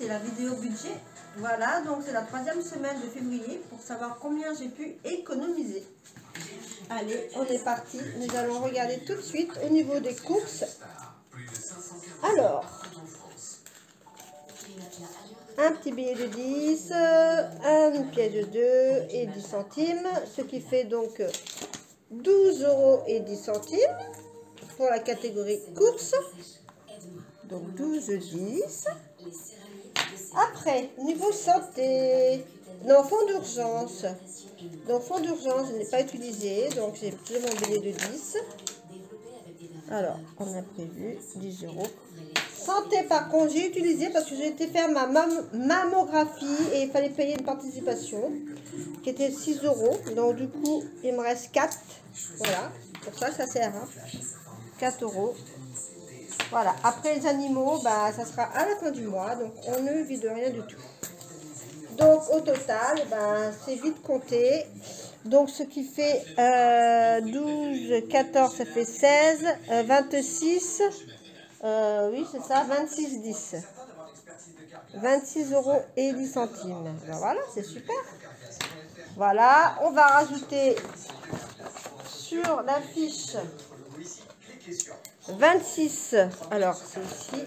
c'est la vidéo budget. Voilà, donc c'est la 3e semaine de février pour savoir combien j'ai pu économiser. Allez, on est parti. Nous allons regarder tout de suite au niveau des courses. Alors, un petit billet de 10, une pièce de 2 et 10 centimes, ce qui fait donc 12,10 € pour la catégorie courses. Donc 12,10. Après, niveau santé, non, fonds d'urgence. Donc fonds d'urgence, je n'ai pas utilisé, donc j'ai pris mon billet de 10. Alors, on a prévu 10 €. Santé, par contre, j'ai utilisé parce que j'ai été faire ma mammographie et il fallait payer une participation qui était 6 €. Donc, du coup, il me reste 4. Voilà, pour ça, ça sert. Hein. 4 €. Voilà, après les animaux, bah, ça sera à la fin du mois. Donc, on ne vide rien du tout. Donc, au total, bah, c'est vite compté. Donc, ce qui fait 12, 14, ça fait 16, 26, oui, c'est ça, 26, 10. 26,10 €. Ben voilà, c'est super. Voilà, on va rajouter sur la fiche 26, alors c'est ici,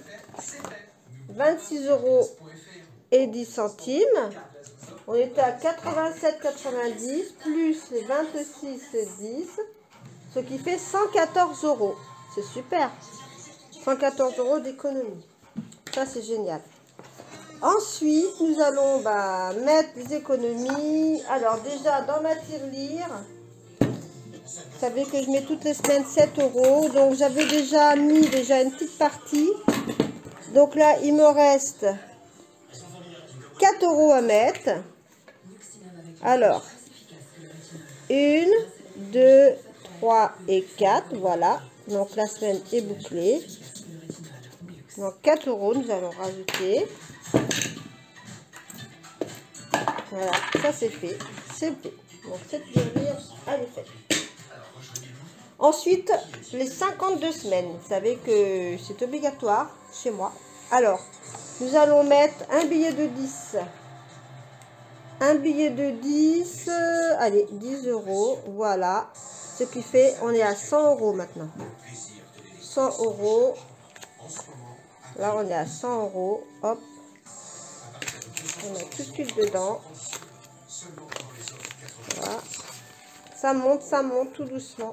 26,10 €. On était à 87,90 plus les 26,10, ce qui fait 114 €. C'est super. 114 € d'économie. Ça, c'est génial. Ensuite, nous allons mettre des économies. Alors, déjà, dans ma tirelire, vous savez que je mets toutes les semaines 7 €. Donc, j'avais déjà mis une petite partie. Donc là, il me reste 4 € à mettre. Alors, 1, 2, 3 et 4. Voilà. Donc, la semaine est bouclée. Donc, 4 € nous allons rajouter. Voilà, ça c'est fait. C'est fait. Donc, cette tirelire, elle est faite. Ensuite, les 52 semaines. Vous savez que c'est obligatoire chez moi. Alors, nous allons mettre un billet de 10. Un billet de 10. Allez, 10 €. Voilà. Ce qui fait, on est à 100 € maintenant. 100 €. Là, on est à 100 €. Hop. On met tout de suite dedans. Voilà. Ça monte tout doucement.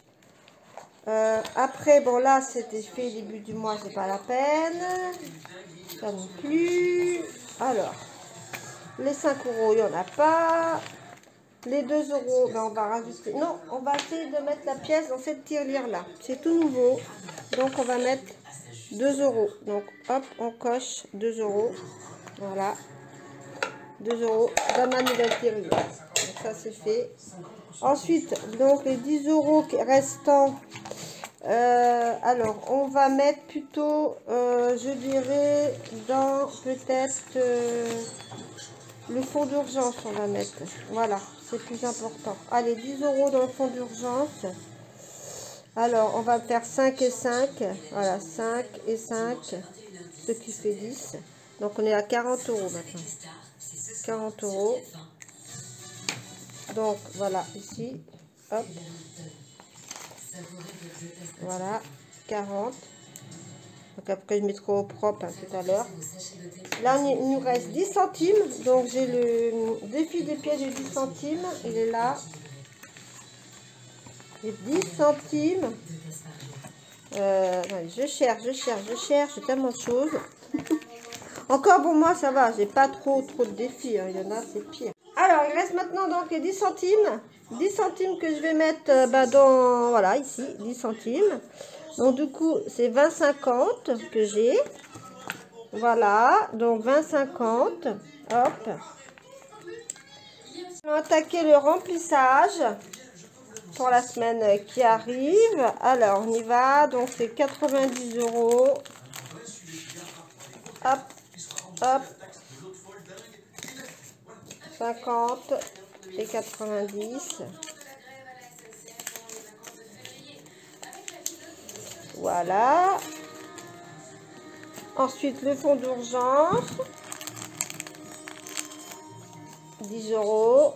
Après, bon là, c'était fait début du mois, c'est pas la peine. Ça non plus. Alors, les 5 €, il n'y en a pas. Les 2 €, on va rajouter. Non, on va essayer de mettre la pièce dans cette tirelire-là. C'est tout nouveau. Donc, on va mettre 2 €. Donc, hop, on coche 2 €. Voilà. 2 € dans ma nouvelle tirelire. Donc, ça, c'est fait. Ensuite, donc, les 10 € restants. Alors, on va mettre plutôt, je dirais, dans peut-être le fonds d'urgence, on va mettre. Voilà, c'est plus important. Allez, 10 € dans le fonds d'urgence. Alors, on va faire 5 et 5. Voilà, 5 et 5, ce qui fait 10. Donc, on est à 40 € maintenant. 40 €. Donc, voilà, ici. Hop. Voilà, 40. Donc après, je mettrai au propre tout à l'heure. Là, il nous reste 10 centimes. Donc, j'ai le défi des pièces de 10 centimes. Il est là. Les 10 centimes. Je cherche. J'ai tellement de choses. Encore pour moi, ça va. J'ai pas trop de défis. Hein. Il y en a, c'est pire. Alors, il reste maintenant donc les 10 centimes. 10 centimes que je vais mettre dans... Voilà, ici, 10 centimes. Donc, du coup, c'est 20,50 que j'ai. Voilà, donc 20,50. Hop. On va attaquer le remplissage pour la semaine qui arrive. Alors, on y va. Donc, c'est 90 €. Hop, hop. 50 et 90. Voilà. Ensuite, le fonds d'urgence. 10 €.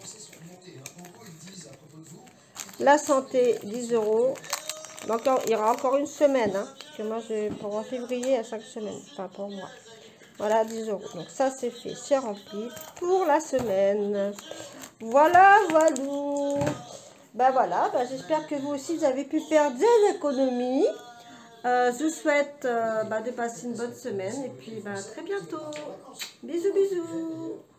La santé, 10 €. Donc, il y aura encore une semaine. Hein, parce que moi, pour en février, à 5 semaines. Enfin, pour moi. Voilà, 10 €. Donc, ça, c'est fait. C'est rempli pour la semaine. Voilà, voilà. Ben voilà, ben, j'espère que vous aussi, vous avez pu faire des économies. Je vous souhaite de passer une bonne semaine. Et puis, ben, à très bientôt. Bisous, bisous.